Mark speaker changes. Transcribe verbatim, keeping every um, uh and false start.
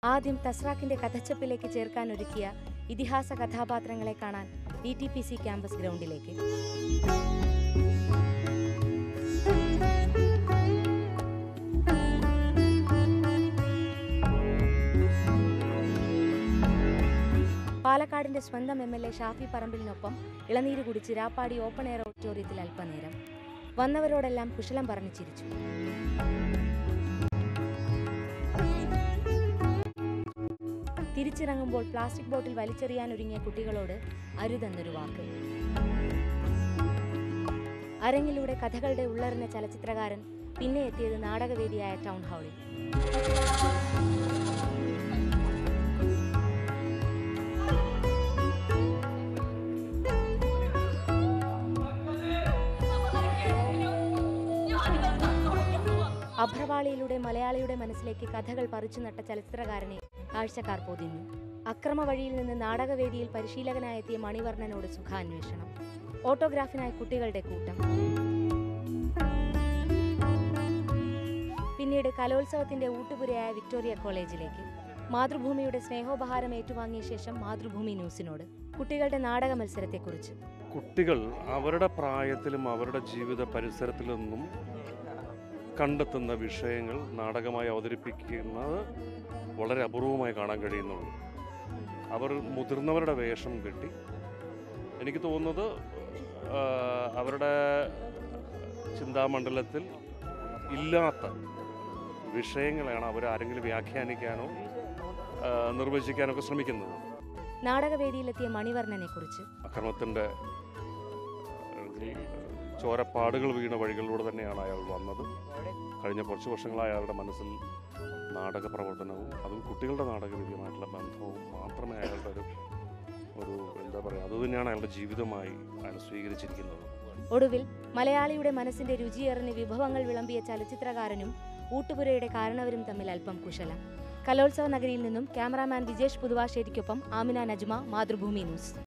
Speaker 1: ആദ്യം തസ്രാക്കിന്റെ കഥച്ചപ്പിലേക്ക് ചേർക്കാൻ ഒരുക്കിയ ഇതിഹാസ കഥാപാത്രങ്ങളെ കാണാൻ D T P C campus ഗ്രൗണ്ടിലേക്ക്. പാലക്കാടിന്റെ സ്വന്തം എം എൽ എ ഷാഫി പറമ്പിലിനൊപ്പം ഇളനീര് കുടിച്ച് രാപ്പാടി ഓപ്പൺ എയർ ഓഡിറ്റോറിയത്തിൽ അല്പനേരം. വന്നവരോടെല്ലാം കുശലം പറഞ്ഞു ചിരിച്ചു. തിരിച്ചിറങ്ങുമ്പോൾ പ്ലാസ്റ്റിക് ബോട്ടിൽ വലിച്ചെറിയാൻ ഒരുങ്ങിയ കുട്ടികളോട് അരുതെന്നൊരു വാക്ക്. അരങ്ങിലൂടെ കഥകളുടെ ഉള്ളറിഞ്ഞ ചലച്ചിത്രകാരൻ പിന്നെ എത്തിയത് നാടകവേദിയായ ടൗൺ ഹാളിൽ. അഭ്രവാളിയിലൂടെ മലയാളിയുടെ മനസ്സിലേക്ക് കഥകൾ പറിച്ചു നട്ട ചലച്ചിത്രകാരനെ കാഴ്ചക്കാർ പൊതിഞ്ഞു. അക്രമ വഴിയിൽ നിന്ന് നാടകവേദിയിൽ പരിശീലകനായെത്തിയ മണിവർണ്ണനോട് സുഖാന്വേഷണം. ഓട്ടോഗ്രാഫിനായി കുട്ടികളുടെ കൂട്ടം. പിന്നീട് കലോത്സവത്തിന്റെ ഊട്ടുപുരയായ വിക്ടോറിയ കോളേജിലേക്ക്. മാതൃഭൂമിയുടെ സ്നേഹോപഹാരം ഏറ്റുവാങ്ങിയ ശേഷം മാതൃഭൂമി ന്യൂസിനോട് കുട്ടികളുടെ നാടക മത്സരത്തെക്കുറിച്ച്.
Speaker 2: കുട്ടികൾ അവരുടെ പ്രായത്തിലും അവരുടെ ജീവിത പരിസരത്തിലും നിന്നും കണ്ടെത്തുന്ന വിഷയങ്ങൾ നാടകമായി അവതരിപ്പിക്കുന്നത് വളരെ അപൂർവമായി കാണാൻ കഴിയുന്നുള്ളൂ. അവർ മുതിർന്നവരുടെ വേഷം കെട്ടി, എനിക്ക് തോന്നുന്നത് അവരുടെ ചിന്താമണ്ഡലത്തിൽ ഇല്ലാത്ത വിഷയങ്ങളാണ് അവർ ആരെങ്കിലും വ്യാഖ്യാനിക്കാനോ നിർവചിക്കാനോ ഒക്കെ ശ്രമിക്കുന്നത്.
Speaker 1: നാടകവേദിയിലെത്തിയ മണിവർണ്ണനെ കുറിച്ച്.
Speaker 2: അക്രമത്തിൻ്റെ ചോരപ്പാടുകൾ വീണ വഴികളിലൂടെ തന്നെയാണ് അയാൾ വന്നത്. കഴിഞ്ഞ കുറച്ച് വർഷങ്ങളായി അയാളുടെ മനസ്സിൽ നാടക പ്രവർത്തനവും അതും കുട്ടികളുടെ നാടകവേദിയുമായിട്ടുള്ള ബന്ധവും മാത്രമേ അയാളുടെ ഒരു ഒരു എന്താ പറയുക അതുതന്നെയാണ് അയാളുടെ ജീവിതമായി അയാൾ സ്വീകരിച്ചിരിക്കുന്നത്.
Speaker 1: ഒടുവിൽ മലയാളിയുടെ മനസ്സിന്റെ രുചിയേറിന് വിഭവങ്ങൾ വിളമ്പിയ ചലച്ചിത്രകാരനും ഊട്ടുപുരയുടെ കാരണവരും തമ്മിൽ അല്പം കുശലം. കലോത്സവ നഗരിയിൽ നിന്നും ക്യാമറാമാൻ വിജേഷ് പുതുവാശ്ശേരിക്കൊപ്പം ആമിന നജ്മ, മാതൃഭൂമി ന്യൂസ്.